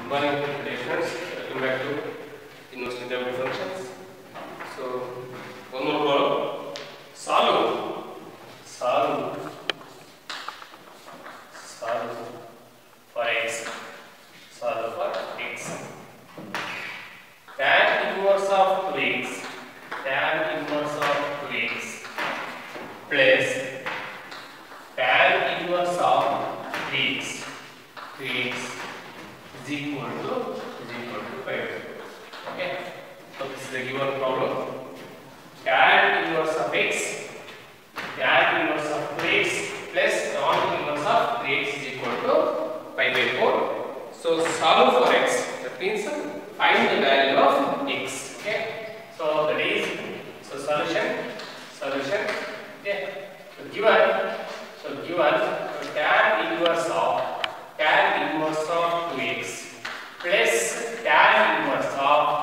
Good morning, dear friends. Welcome back to University of Functions. So, one more problem. Solve for x. Solve for x. Tan inverse of 2x. Tan inverse of 2x plus tan inverse of 3x. 3x is equal to 5. Okay, so this is the given problem. Tan inverse of x, tan inverse of 2x plus tan inverse of 3x is equal to 5/4. So solve for x. That means find the value of x. Okay, so that is solution. Okay, so given tan inverse of 2x plus tan inverse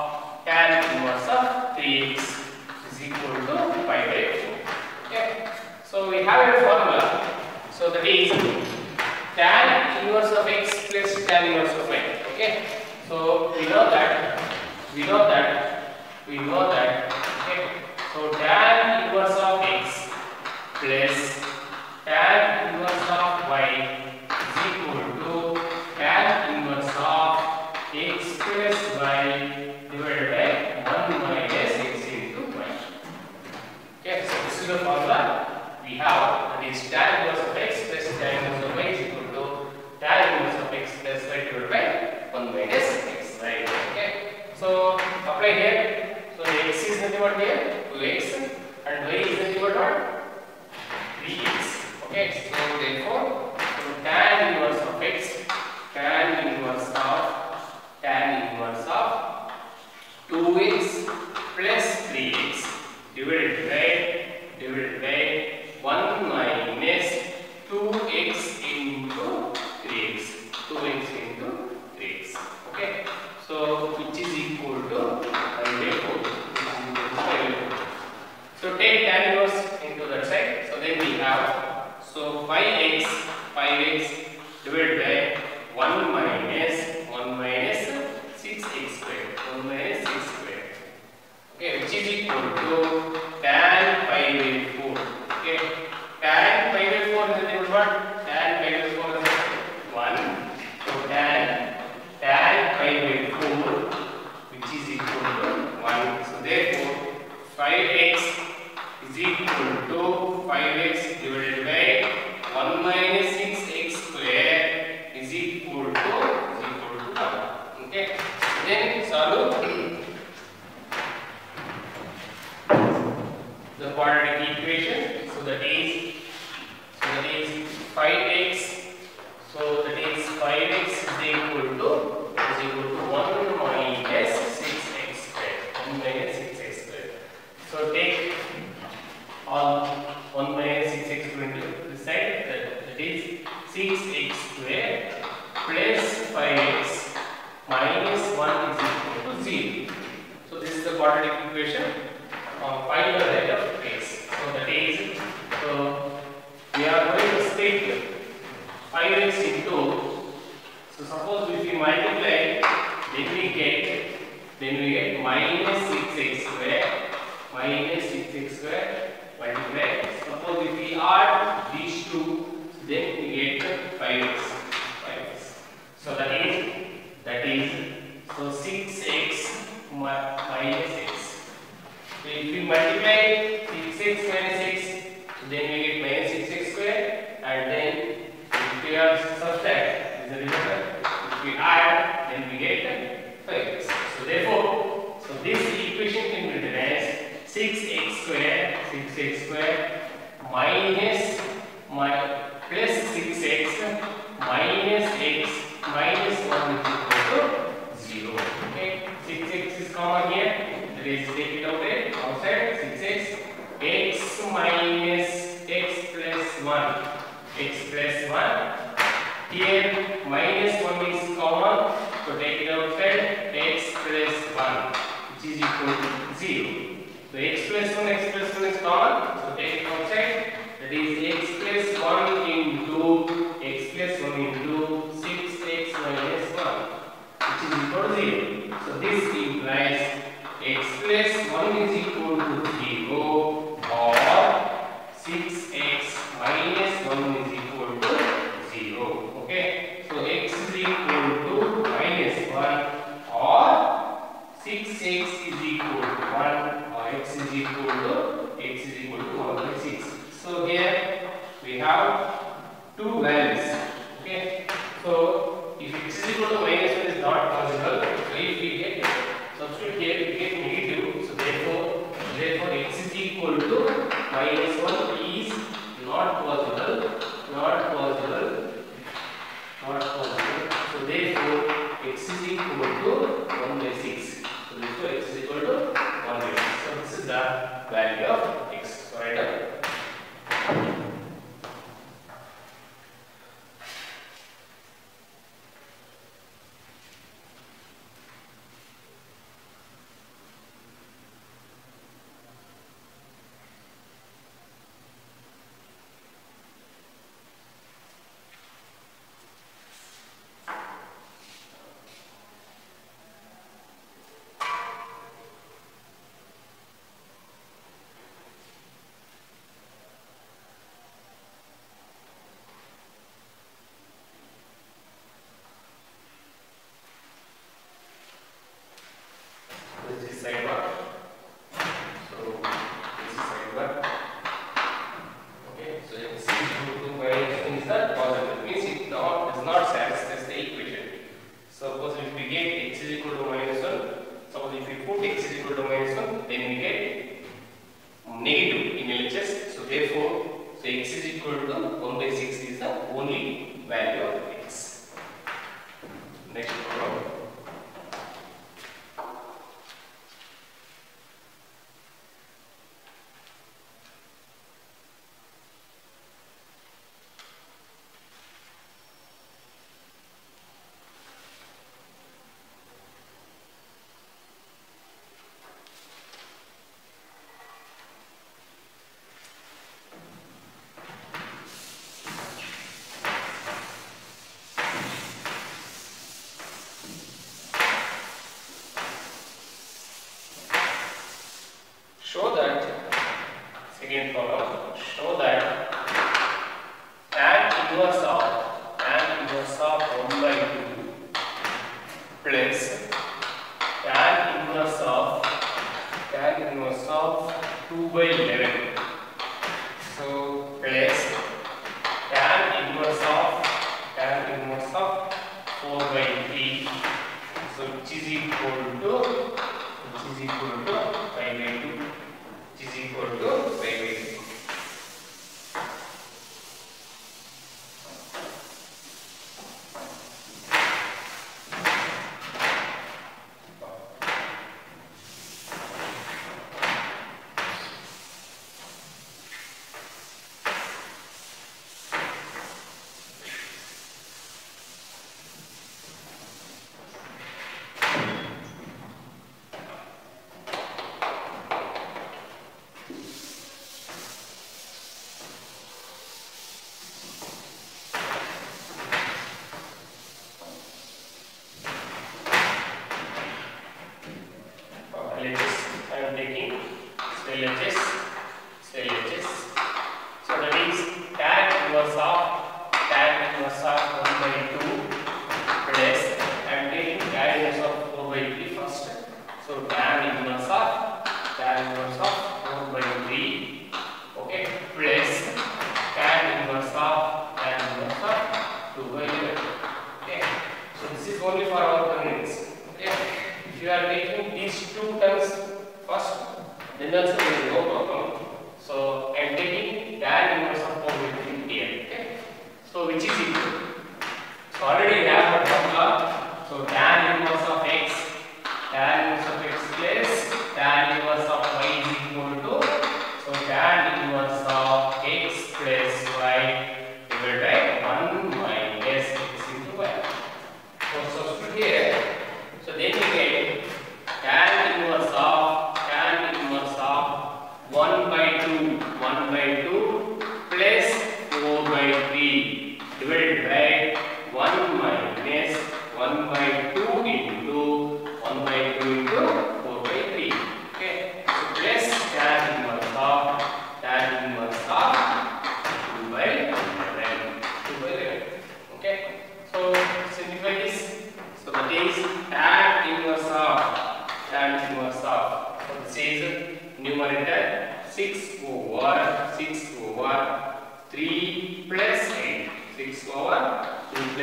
of 3x is equal to 5/4. Okay, so we have a formula. So that is tan inverse of x plus tan inverse of y. Okay, so we know that. Okay, so tan inverse of x plus tan inverse of y is equal to tan inverse of x plus y divided by 1 minus x into y. Okay, so this is the formula we have, that is tan inverse of x plus tan inverse of y is equal to tan inverse of x plus y divided by 1 minus x. Right? Okay, so apply here. So x is nothing but here 2x and y is nothing but what? 3x. Okay, so therefore tan inverse of x, tan inverse of 2x plus 3x divided by 1 minus 2x into 3x. Okay, so which is equal to 5/4. So take tan inverse into that side. So then we have 5x divided by 1 minus 6x squared. Okay, which is equal to tan 5/4. Okay, tan 5/4 is equal to what? Tan 5/4 is 1. So tan 5/4 which is equal to 1. So therefore 5x is equal to 5x divided by 1 minus 6x square is equal to 1. Okay, then solve the quadratic equation. So that is 5x. So that is 5x is equal to 1 minus 6x square. So take all 1 minus 6x square into this side. That is 6x square plus 5x minus 1 is equal to 0. So this is the quadratic equation. Find the value of x. So that is, we are going to split 5x into. So suppose if we multiply, then we get minus 6x square multiply. Suppose if we add these two, then we get 5x. So that is so 6x minus x. So if we multiply 6x minus x, then we get minus 6x square, and then if we are subtract, is the remainder. If we add, then we get 5x. So therefore, this equation can be written as 6x square minus plus 6x minus x minus 1 is equal to 0. Okay, 6x is common here. That is, take it away outside. 6x x minus x plus 1. Here minus 1 is common, so take it outside. X plus 1 which is equal to 0. So x plus 1 is common, so take it outside. That is x plus 1 into 6x minus 1 which 6x is equal to 1 or x is equal to 1 by 6. So here we have two values. Okay. So if x is equal to minus 1 is not possible, so if we get substitute here, we get negative. So therefore x is equal to minus 1 is not possible. So therefore x is equal to 1 by 6. So therefore x is equal to 1 by 6. So this is the value of x. So write down. This is side bar. So this is side bar. Okay. So x is equal to minus 1 is the positive. Means it does not satisfy the equation. Suppose if we get x is equal to minus 1, suppose if we put x is equal to minus 1, then we get negative in LHS. So therefore, x is equal to 1 by 6 is the only value of x. Next problem. Show that, second problem, show that tan inverse of 1 by 2 plus tan inverse of 2 by 11. So plus tan inverse of 4 by 3. So which is equal to 5 by 2. Is equal to 5 by 2. I am taking LHS. So that is tan inverse of 1 by 2 plus I am taking tan inverse of 4 by 3 first. So tan inverse of 4 by 3. Okay, plus tan inverse of 2 by 11. Okay, so this is only for our convenience. Okay, if you are taking these two terms first, then also there is no problem. So I am taking tan inverse of 4 by 3 here. Okay, so which is equal. So already we have a formula. So tan inverse of x plus tan inverse of y is equal to, so tan inverse of x plus y divided by 1 minus x into y. So substitute here. So then we get tan inverse of 1 by 2 plus 4 by 3 divided by 1 minus 1 by 2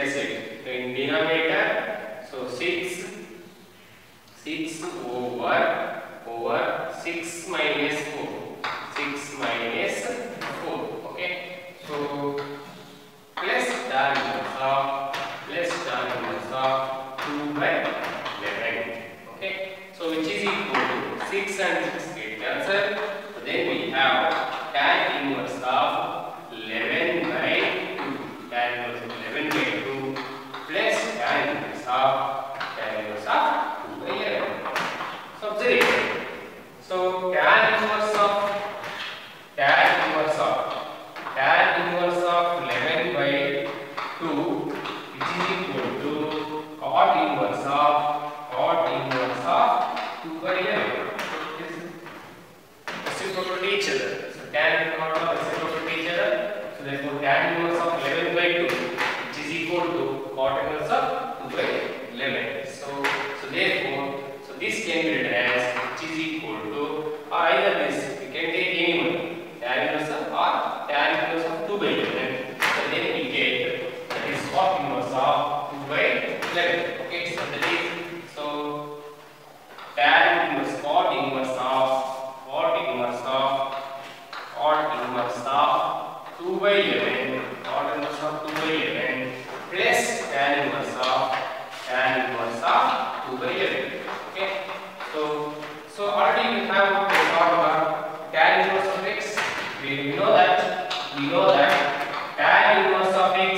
Let's say in denominator, so 6 over 6 minus 4. 6 minus 4. Okay. So plus tan inverse of 2 by 11. Okay. So which is equal to 6 and 6 get cancel. So then we have tan inverse of 11 by 2. Tan inverse of 11 by 2 plus tan inverse of 2 by 11. So observe. So tan inverse of 11 by 2, which is equal to cot inverse of 2 by 11. This is reciprocal to each other. So tan and cot are reciprocal to each other. So therefore tan inverse of 11 by 2, which is equal to cot inverse of 2 by 11. So therefore, so this can be written as which is equal to, or either this we can take any one, tan inverse of or tan inverse of 2 by 11. So then we get that is cot inverse of 2 by 11. Okay, so that is, so tan inverse cot inverse of 2 by 11, cot inverse of 2 by 11 plus tan inverse of 2 by 11. Okay, so already we have the formula tan inverse of x. We know that tan inverse of x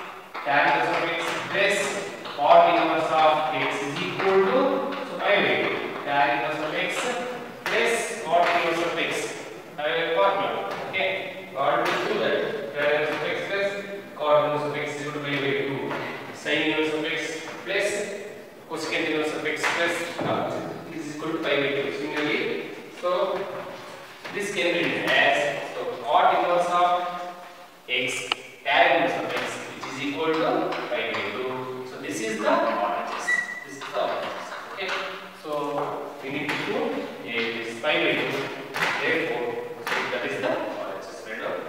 plus cot inverse of x is equal to, so I will tan inverse of x plus cot inverse of x. I will formula. Okay, cot will do that. Tan inverse of x plus cot inverse of x is equal to pi by 2. Sin inverse of x plus cosecant inverse of x plus is equal to pi by 2. Similarly, so this can be written as, so cot inverse of x tan inverse of x, which is equal to pi by 2. So this is the RHS. Okay. So we need to do this pi by 2. Therefore, so that is the RHS. Right now.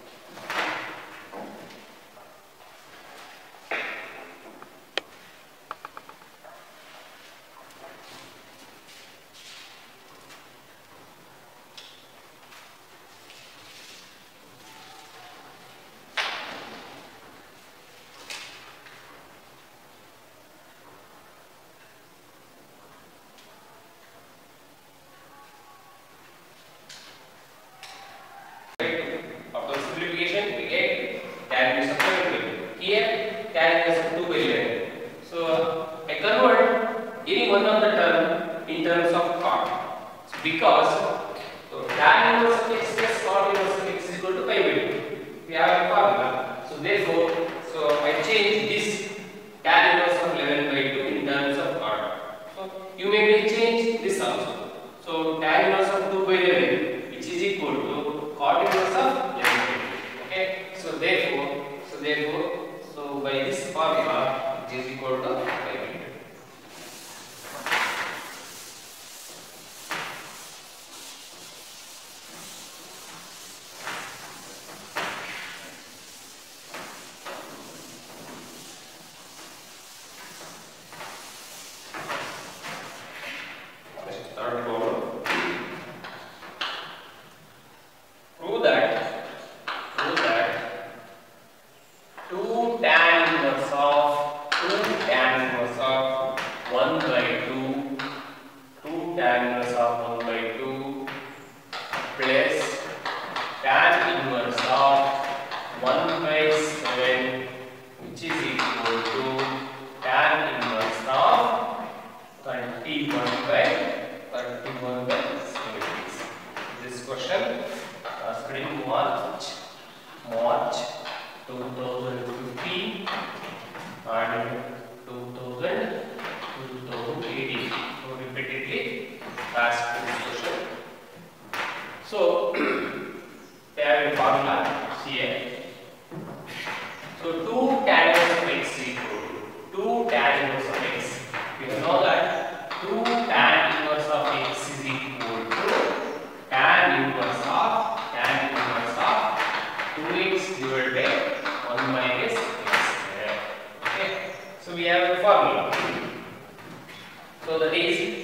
After simplification, we get tan inverse of 2 by 11. Here, tan inverse of 2 by 11. So I convert any one of the term in terms of cot. So because tan inverse of x plus cot inverse of x is equal to pi by 2. We have a formula. So therefore, so I change this tan inverse of 11 by 2 in terms of cot. So you may change this also. So tan inverse of 2 by 11, which is equal to cot inverse of 11 by 2. Okay. So therefore, by this formula, it is equal to pi by 2. Third problem. Prove that 2 tan inverse of 1 by 2 tan inverse of 1 by 2 plus tan inverse of 1 by 7, which is equal to tan inverse of 31 by 7. This question asked in March 2015 and 2018. So repeatedly asked this question. So they have a formula here. So 2 tan inverse of x is equal to 2 tan inverse of x. We know that 2 tan inverse of x is equal to tan inverse of 2x divided by 1 minus x square. So we have a formula. So that is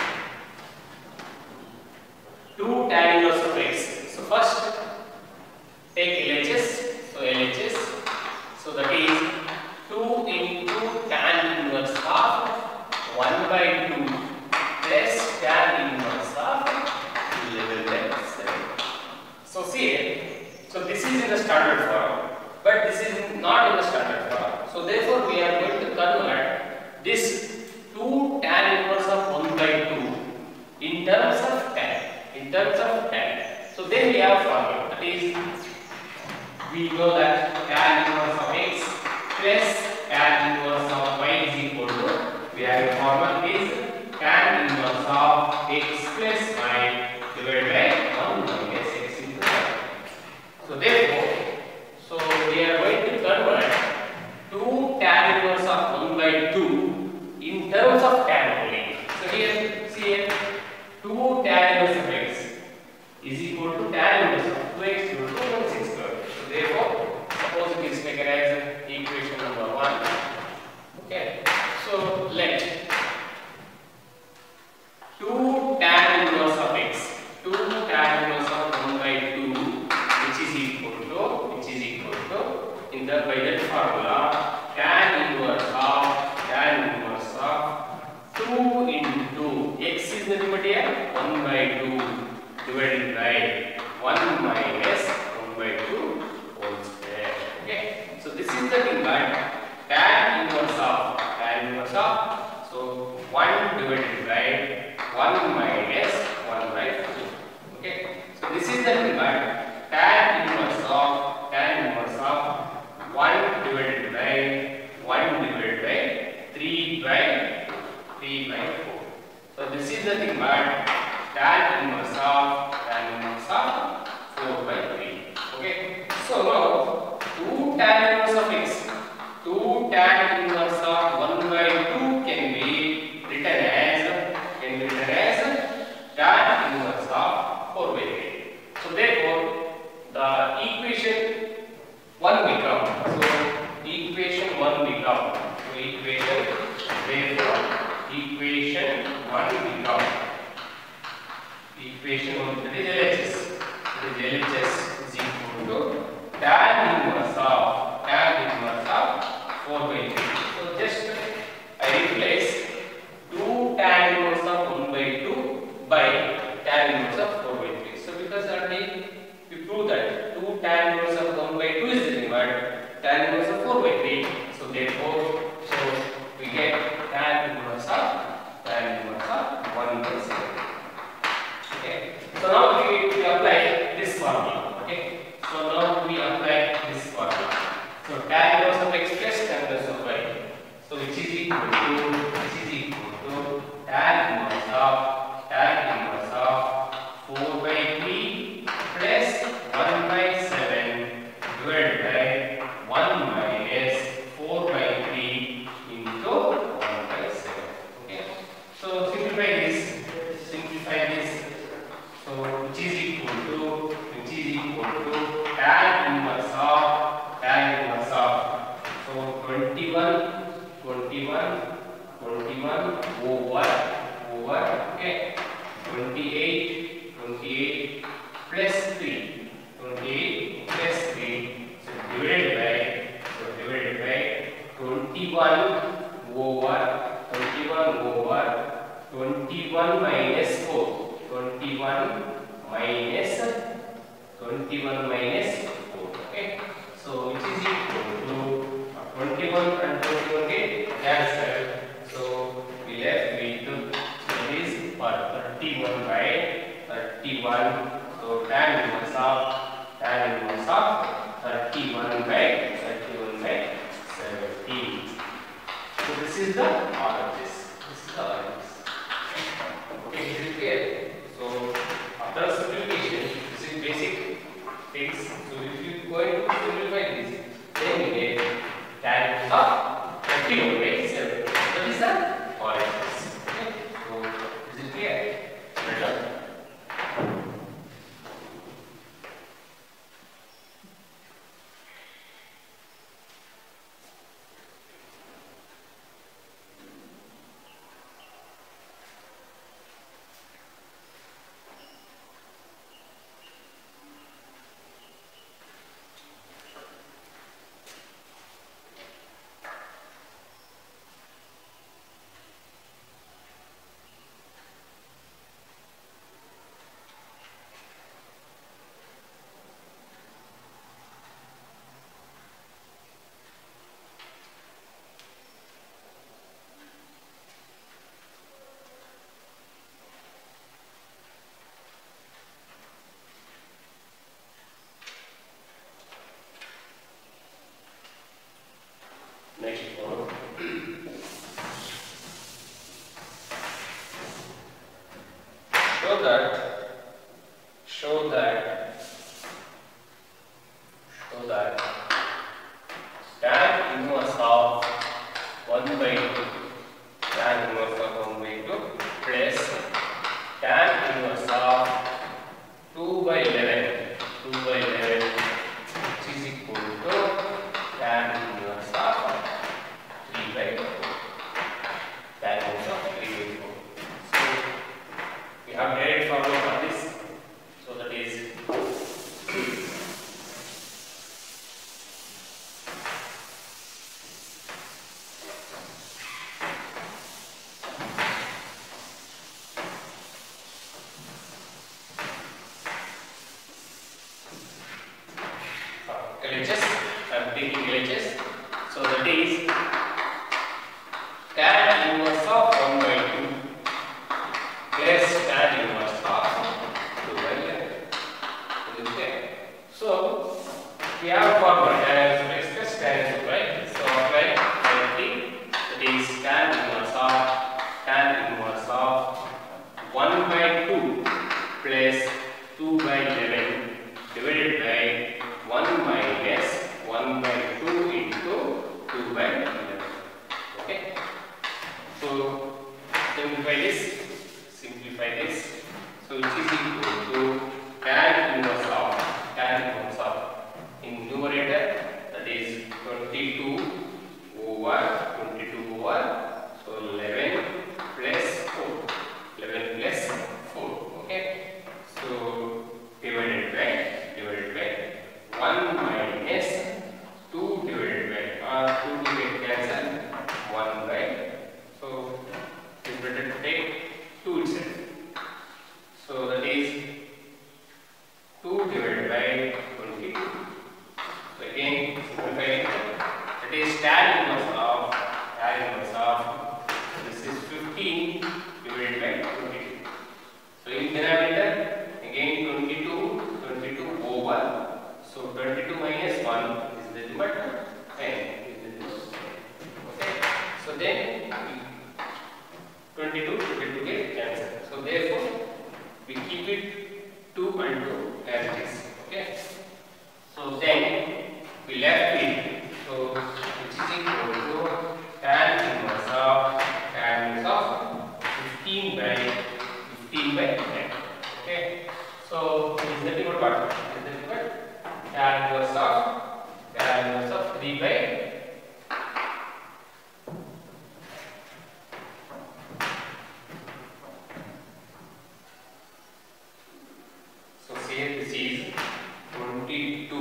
2 tan inverse of x. So first take LHS. So LHS. So that is 2 into tan inverse of 1 by 2 plus tan inverse of 11 by 7. So see, so this is in the standard form, but this is not in the standard form. So therefore we are going to convert this 2 tan inverse of 1 by 2 in terms of tan. In terms of tan. So then we have formula. That is, we know that tan inverse of x plus tan inverse of y is equal to, we have a formula is tan inverse of x plus y divided by 1 minus x into y. So therefore, so we are going to convert 2 tan inverse of 1 by 2 in terms of tan only. So here, see here, 2 tan inverse of x is equal to tan inverse of 2x equal to 1 6 square. So therefore, suppose it is taken as equation number 1. Okay. So let 2 tan inverse of x, 2 tan inverse of 1 by 2, which is equal to, in the by that formula, tan inverse of 2 into x is nothing but here 1 by 2 divided by 1 minus 1 by 2 whole square. Okay. So this is the thing, but tan inverse of, so 1 divided by 1 minus 1 by 2. Okay. So this is the thing, but tan inverse of 1 divided by 1 divided by 3 by 4. So this is the thing, but tan inverse of 4 by 3. Okay. So now 2 tan inverse of x, 2 tan inverse of 1 by 2 can be written as tan inverse of 4 by 3. So therefore the equation 1 become, so equation 1 become, so equation 1 become, equation 1, that is LHS is equal to tan inverse of 4 by 3. So just I replace 2 tan inverse of 1 by 2 by tan inverse of 4 by 3. So because already we prove that 2 tan inverse of 1 by 2 is the thing, but tan inverse of 4 by 3. So therefore, so we get tan inverse of 1 by 7. Okay. So now we apply this formula. Okay. So now we apply this formula. So tan inverse of x plus tan inverse of y. So which is equal to tan inverse of 4 by 3 plus 1 by 7 divided by 1 minus 4 by 3 into 1 by 7. Okay. So simplify this. So which is equal to tan inverse of, so 21 over okay, 28 plus 3, so divided by 21 minus 4, 21 minus 4. Okay. So which is equal to 21 and 21 get cancelled. So we left with, so it is 31 by 31. So tan inverse of 31 by 17. So this is the order of this. Okay, is it clear? So after simplification, this is basic things. So if you go and simplify this, then you get tan inverse of 31 by 7. That is the order of this. Okay. So is it clear? Well done. show that tan inverse of 1 by 2 tan inverse of 1 by 2 plus tan inverse of 2 by 11 which is equal to tan inverse of 3 by 4 tan inverse of 3 by 4. So we have direct formula for this. So that is LHS. I am taking LHS. So that is tan inverse of 1 by 2 plus tan inverse of 2 by 11. Okay. So we have formula tan inverse plus tan inverse, right? So apply directly. That is tan inverse of 1 by 2 plus 2 by 11 divided by 1 minus 1 by 2 into 2 by 11. Okay. So simplify this. So which is equal to tan inverse of in numerator, that is 22 over so 11 plus 4. Okay. So divided by 1 minus 2 divided by 2 divided cancel 1 by, so it is better to take 2 itself. So that is 2 divided by 22. So again simplifying, that is tan inverse of this is 15 divided by 22. So in denominator again 22 over, so 22 minus 1 is the limit 10 is the limit. Okay. So then 22 get cancelled. So therefore we keep it 2 and 2 as it is. Okay. So then we left with, so which is equal to tan inverse of 15 by 10. Okay. So is the limit what? Tan inverse of 3 by so say this is 22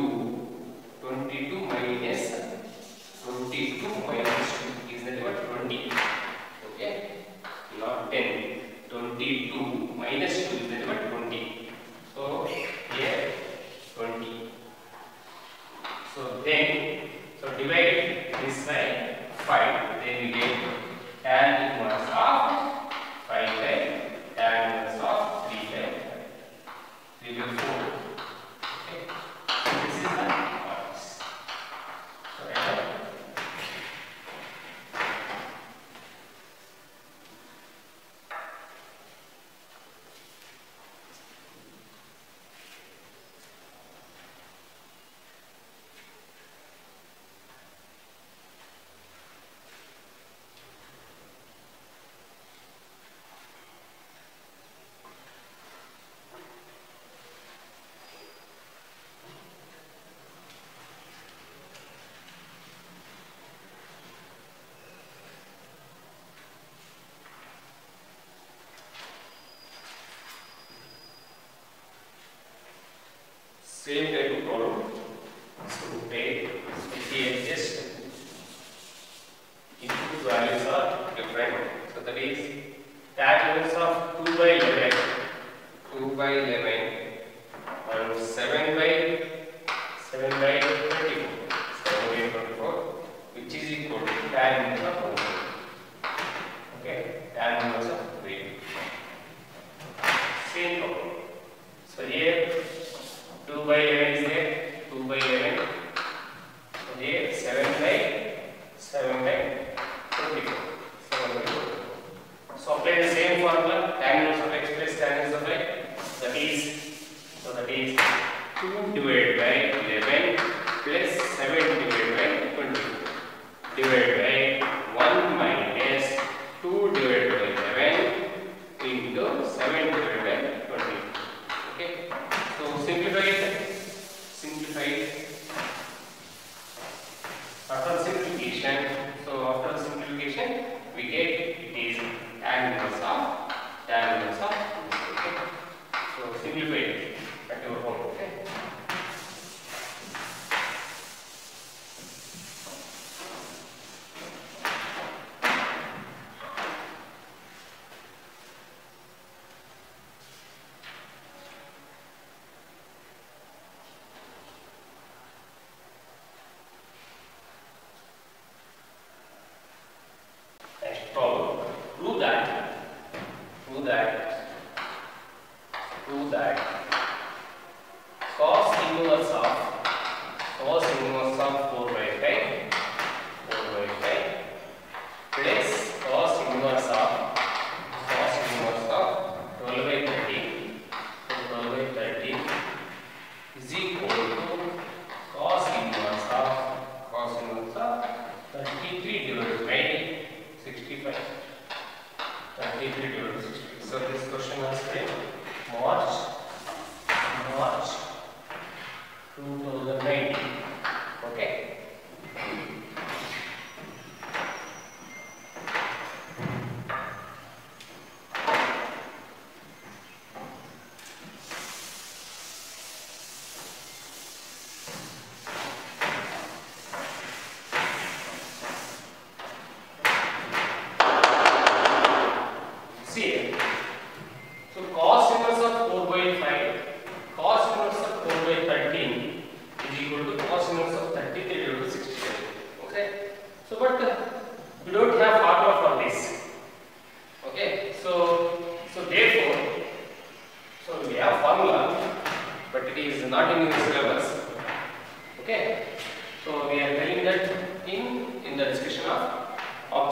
minus 2 is the limit 20. Okay, not 10. 22 minus 2 is the limit 20. So here 20. So then, divide this by 5. Then we get tan inverse of 5 by tan inverse of 3 by 4. Okay. So this is the parts. So enter. Same type of problem. So take here just input values are different. So that is tan inverse of 2 by 11 and 7 by 24, which is equal to tan inverse of 1. Okay, tan inverse of 3. Same problem. So here 2 by 11 is there, 2 by 11. So here 7 by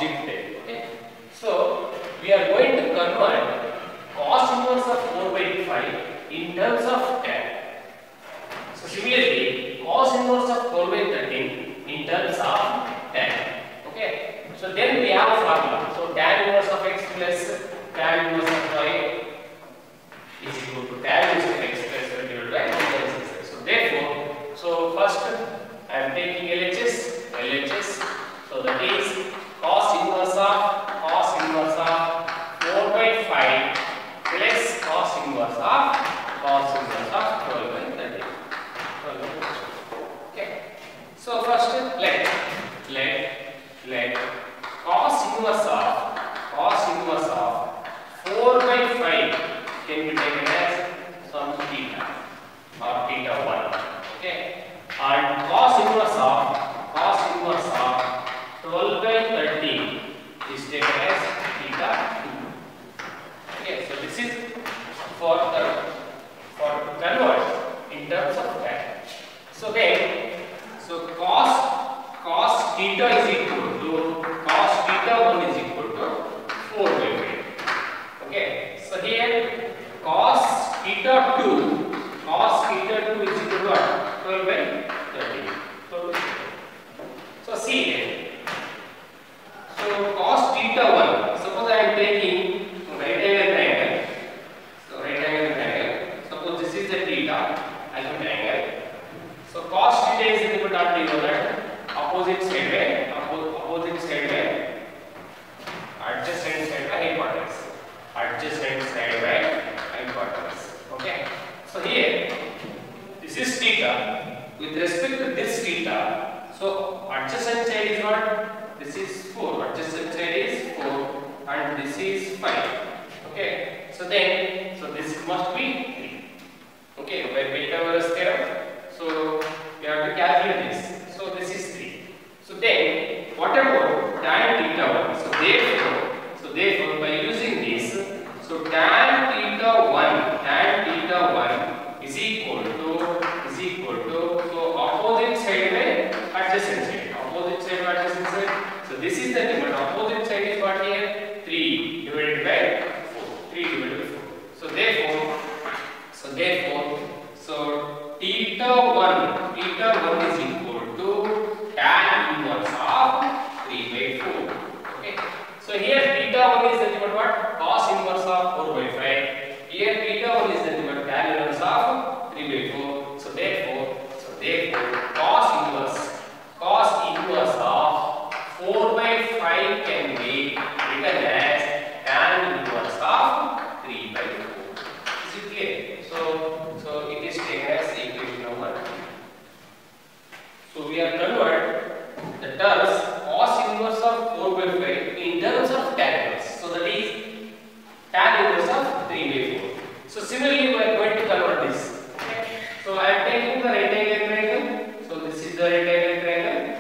opposite way. Okay. So we are going to convert cos inverse of 4 by 5 in terms of tan. So similarly, cos inverse of 4 by 13 in terms of tan. Okay. So then we have a formula. So tan inverse of x plus tan inverse of y is equal to tan inverse of x plus divided by 1 plus x. So therefore, so first I am taking LHS. So that is cos inverse of 4 by 5 plus cos inverse of 12 by 13. Okay. So first let cos inverse of 4 by 5 can be taken as some theta or theta 1. Okay. And cos inverse of 12 by 13 is taken as theta 2. Okay, so this is for convert in terms of that. So then, so cos theta is equal to cos theta 1 is equal to 4 by 5. Okay, so here cos theta 2 is equal to what? 12 by 13. So see here. So cos theta 1. Suppose I am taking right angle triangle. So right angle triangle. Suppose this is the theta angle. So cos theta is equal to what we know that opposite side by adjacent side by hypotenuse. Adjacent side by hypotenuse. Okay. So here this is theta. With respect to this theta, so adjacent side is what? This is 4. Adjacent side is 4 and this is 5. Okay. So then, so this must be 3. Okay. By Pythagoras theorem. So we have to calculate this. So this is 3. So then, what about tan theta 1? So therefore, by using this, so tan theta 1 is equal to so opposite side by adjacent side. Opposite side by adjacent side. So this is the limit. Opposite side is what here? 3 divided by 4. 3 divided by 4. So therefore, theta 1 is equal to tan inverse of 3 by 4. Okay. So here theta 1 is nothing but what? Cos inverse of 4 by 5. Here theta 1 is nothing but tan inverse of 3 by 4. So therefore cos inverse of 4 by 5 can be written as tan inverse of 3 by 4. Is it clear? So it is taken as equation number 1. So we are convert the terms cos inverse of 4 by 5 in terms of tan inverse. So that is tan inverse of 3 by 4. So similarly we are going to convert this. Okay. So I am taking the right angle triangle. So this is the right angle triangle.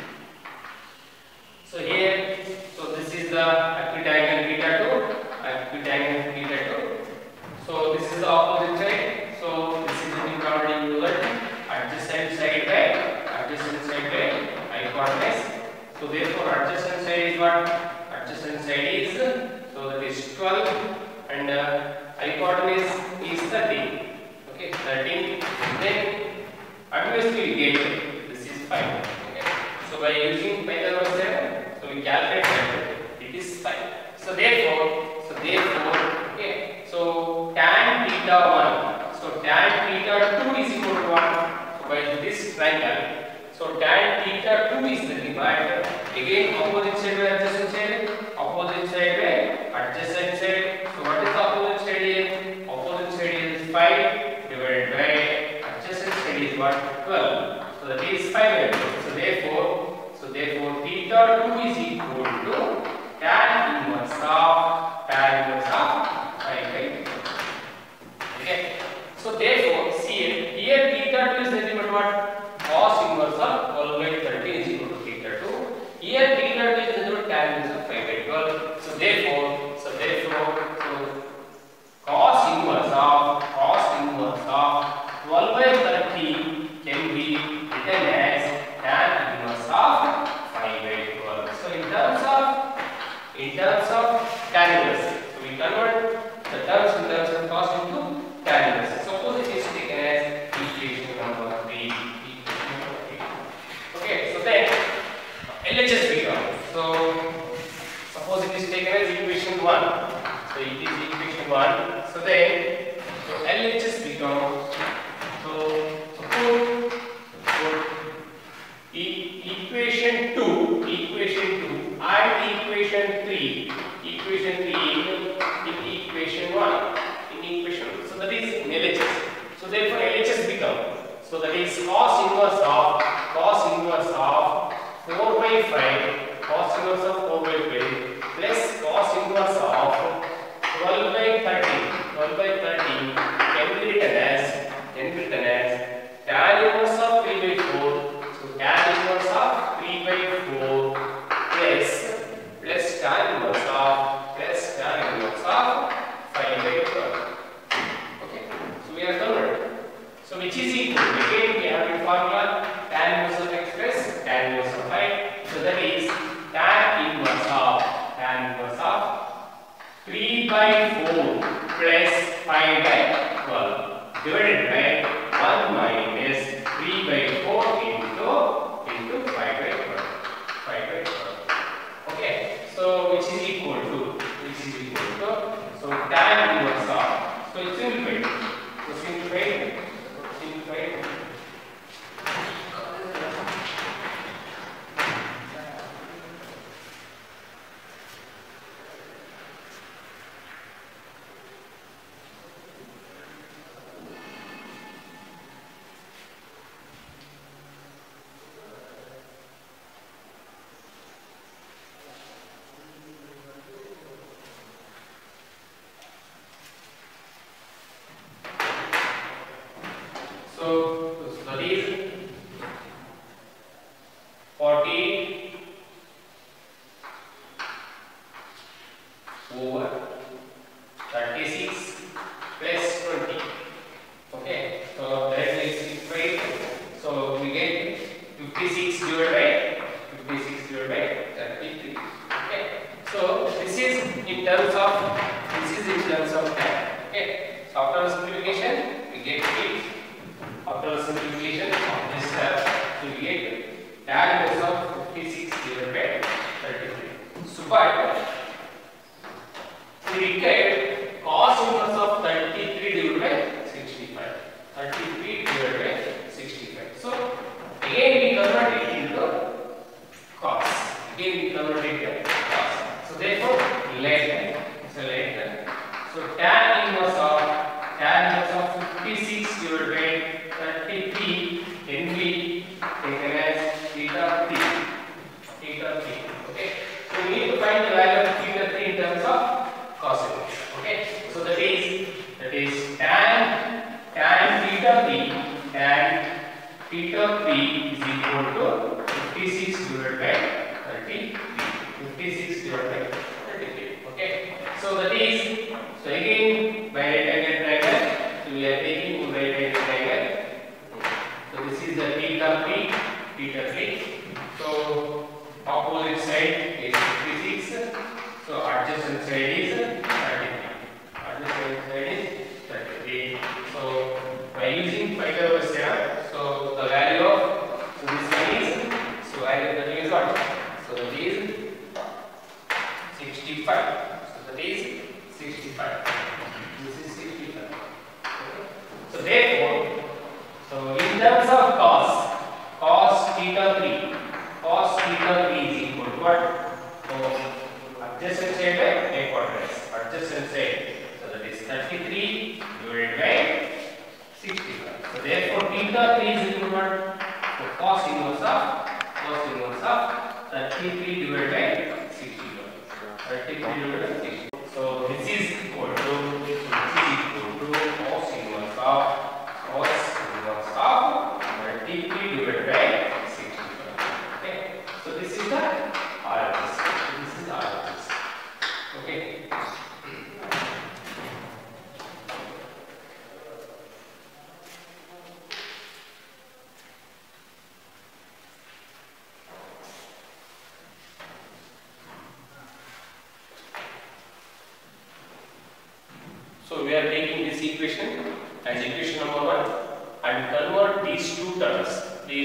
So here, so this is the acute angle theta 2. So this is the opposite side. So this is the thing already you learned. Adjacent side by hypotenuse. So therefore adjacent side is what? Adjacent side is, so that is 12 and hypotenuse is 13. Okay, 13. Then obviously we get this is 5. Okay. So by using Pythagoras theorem, so we calculate that it is 5. So therefore, okay. So tan theta 1. So tan theta 2 is equal to what? So by this triangle. So tan theta 2 is nothing but again opposite side by adjacent side. Opposite side by adjacent side. So what is the opposite side here? Opposite side is 5 divided by adjacent side is what? 12. So that is 5 by 12. So therefore theta 2 is equal to tan inverse of 5 by 12. Okay. So therefore see here theta 2 is nothing but what? Cos inverse of 12 by 13 is equal to theta 2. Here theta 2 is nothing but tan inverse of 5 by 12. So therefore cos inverse of 12 by 13 can be written as tan inverse of 5 by 12. So in in terms of tan inverse. So we convert the terms in terms of cos into tan inverse. Suppose it is taken as equation number 3. Okay, so then LHS become. So suppose it is taken as equation 1. So it is equation 1. So then LHS become. So suppose equation 2 and equation 3 in equation 1 in equation 1. So that is in LHS. So therefore LHS become. So that is cos inverse of 4 by 5 cos inverse of 4 by 5 plus cos inverse of 12 by 13 can be written as tan inverse of 3 by 4. So tan inverse of 3 by 4 plus tan inverse of 5 by 12. Okay, so we are converted. So which is equal? Again we have in formula tan inverse of x plus tan inverse of 5. So that is tan inverse of 3 by 4 plus 5 by 12 divided by 1 minus 3 by 4 into 5 by 12. Okay, so which is equal to so tan inverse of, so it's simplified. So that is 40 over 36 plus 20. Okay, so that is 6. So we get 56 divided by 33. Okay, so this is in terms of time. Okay, so after simplification we get 8. After simplification of this step, we get tan inverse of 56 divided by 33. So but we get cos inverse of 33 divided by 65. 33 divided by 65. So again we convert it into cos. So therefore let. So tan inverse of 56 divided by 33 can be taken as theta 3. Okay, so we need to find the value of theta 3 in terms of cos inverse. Okay, so that is tan theta 3 is equal to 56 divided by 33. Okay, so that is, so again by right angle triangle, so we are taking right angle triangle. So this is the theta 3. So opposite side is 56. So adjacent side is 33. So by using Pythagoras theorem, so the value of, so this one is, so value of the thing is what? So that is 65. So that is 65. This is 65. Okay. So therefore, so in terms of cos theta 3 is equal to what? So adjacent side by hypotenuse. Adjacent side. So that is 33 divided by 65. So therefore theta 3 is equal to what? So cos inverse of 33 divided by 65. 33 divided by 60. So this is equal to cos inverse of 33 divided by 65. Okay. So this is the RHS. Okay. So we are taking this equation as equation number 1 and convert these two terms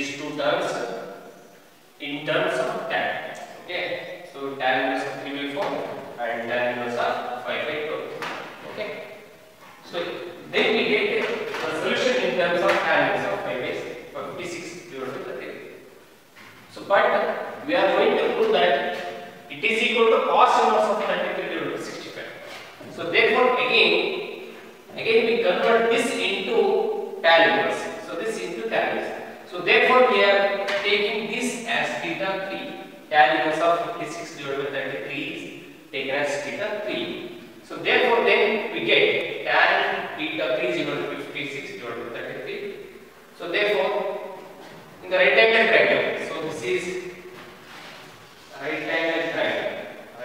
in terms of tan. Okay, so tan inverse of 3/4 and tan inverse of 5/12. Okay, so then we get the solution in terms of tan inverse of 56 divided by 33. So but we are going to prove that it is equal to cos inverse of 33 divided by 65. So therefore again we convert this into tan inverse. So this into tan inverse. So therefore we are taking this as theta 3. Tan inverse of 56 divided by 33 is taken as theta 3. So therefore then we get tan theta 3 is equal to 56 divided by 33. So therefore in the right angle triangle, so this is right angle triangle.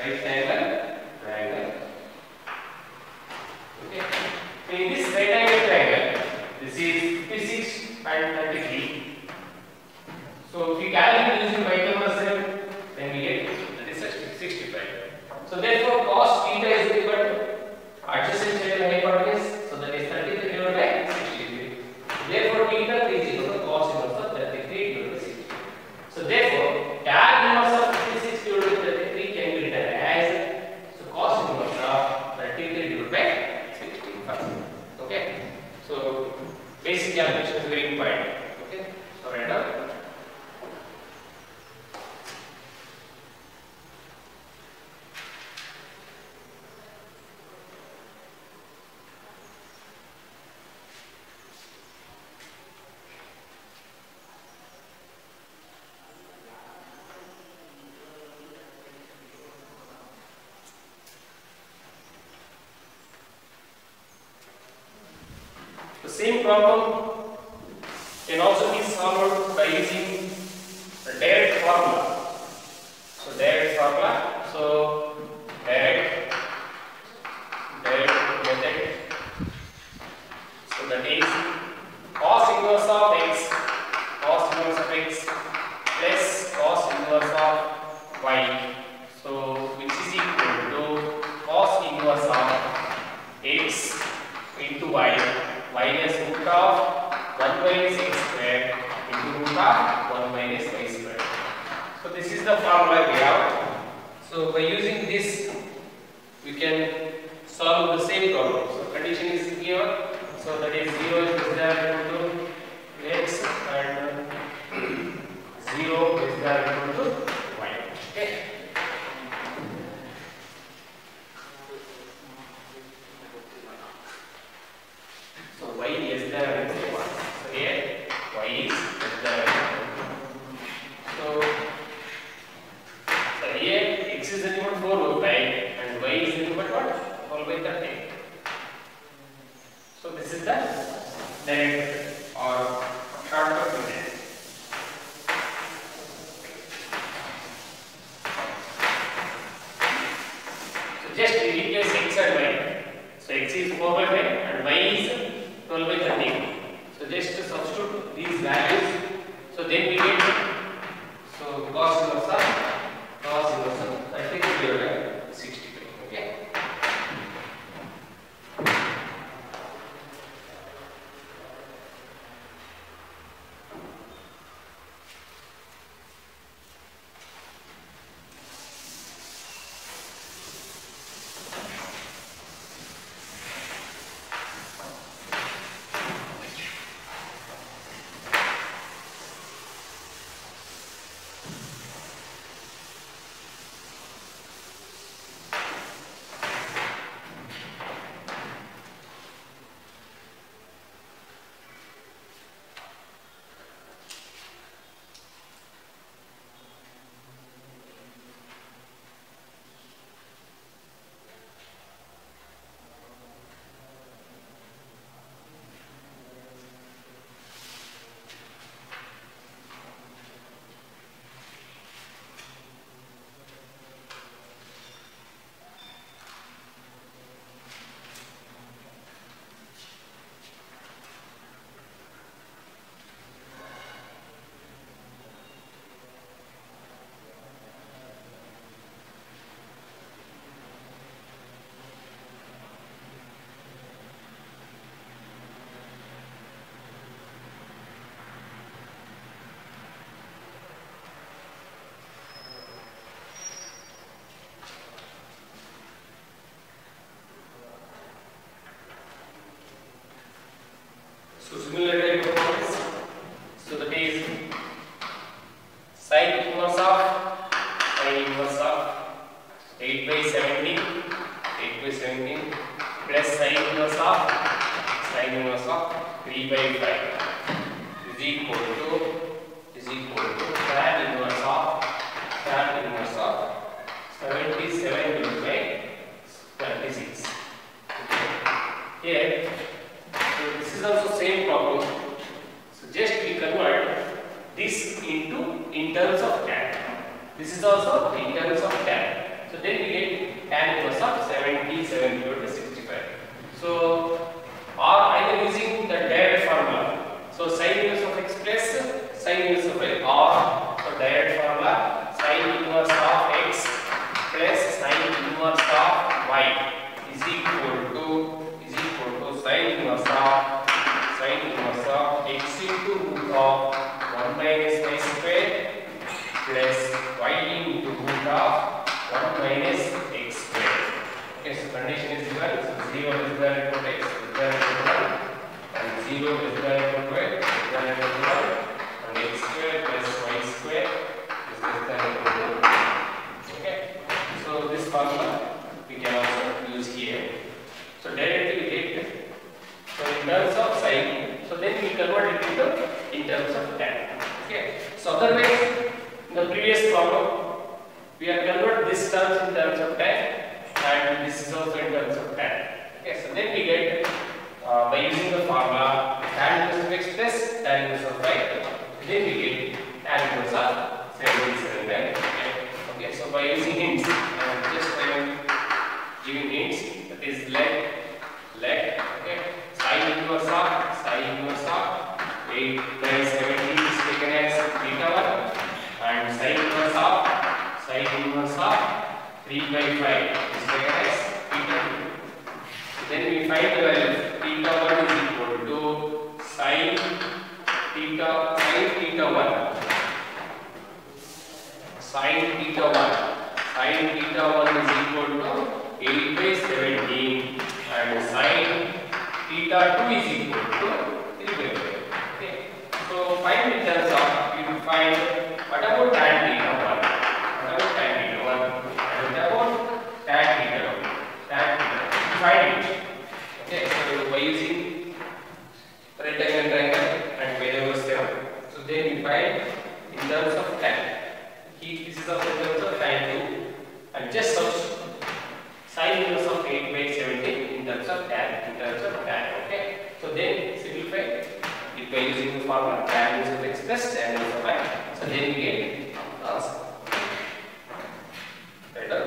Okay. So in this right angle triangle, this is 56 and 33. So if we calculate using Pythagoras, then we get that is 65. So therefore cos theta is equal to adjacent side of hypotenuse. So that is 33 divided by 63. Therefore theta is equal to cos inverse of 33 divided by 63. So therefore tan inverse of 56 divided by 33 can be written as cos inverse of 33 divided by 65. Okay. So basic calculation is very important. Okay. So right now. The same problem can also be solved by using the direct formula. So direct formula. So direct method. So that is cos inverse of x plus cos inverse of y. So which is equal to cos inverse of x into y minus root of 1 minus x square into root of 1 minus y square. So this is the formula we have. So by using this we can solve the same problem. So condition is given. So that is 0 is less than equal to x and 0 is less than equal to y. Okay. So y is less than equal to 1. So here y is less than equal to 1. So here x is equal to 4 by 5 and y is equal to what? 12 by 13. So this is the direct method or shortcut method. So just replace x and y. So x is 4 by 5 and y is 12 by 13. So just to substitute these values. So then we get cos inverse of 33 divided by 65. Okay. 8 by 17 plus sin inverse of 3 by 5 is equal to tan inverse of 77 divided by 26. Here, so this is also same problem. So just we convert this into in terms of tan. This is also in terms of tan. So then we get tan inverse of 77 divided by 65. So or either using the direct formula. So sin inverse of x plus sin inverse of y, or so direct formula sin inverse of x plus sin inverse of y is equal to sin inverse of x into root of 1 minus y square plus y into root of 1 minus x square. Okay, so condition is given. So 0 is equal to x is equal to 1 and 0 is equal to y is equal to 1 and x square plus y square is equal to 1. Okay, so this formula we can also use here. So directly we get, so in terms of sin, so then we convert it into in terms of tan. Okay, so otherwise in the previous problem we have converted this terms in terms of tan and this is also in terms of tan. Okay, so then we get by using the formula tan inverse of x plus tan inverse of y, then we get tan inverse of 77, right? Okay, so by using hints, just I am giving hints, that is leg, okay, sin inverse of 8 by 17 is taken as theta 1 and sin inverse of 3 by 5 is taken as theta 2. Then we find the value theta 1 is equal to sin theta 1 is equal to 8 by 17 and sin theta 2 is equal to 3 by 5. Okay, so find in terms of, you will find what about tan theta 1, and what about tan theta 2, find it. Okay, so by using rectangle and triangle and Pythagoras theorem, so then we find in terms of tan. This is also in terms of tan 2 and just substitute sin inverse of 8 by 17 in terms of tan. Okay, so then simplify it by using the formula tan inverse of x plus tan inverse of y. So then we get answer. Better.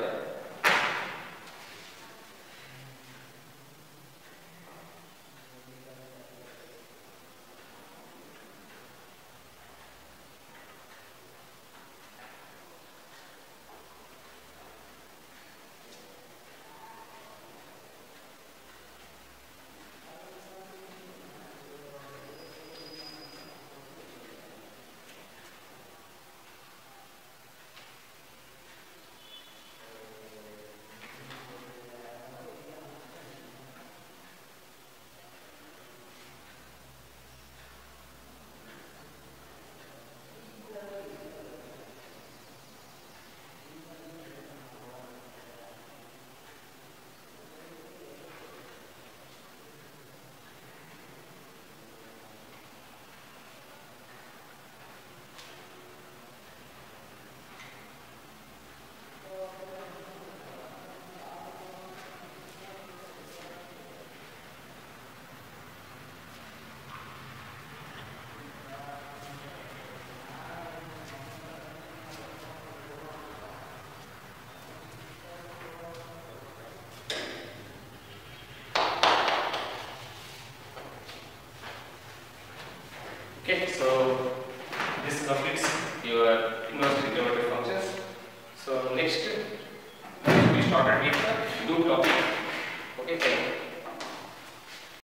Okay, so this completes your inverse trigonometric functions. So next we started with the new topic. Okay, thank you.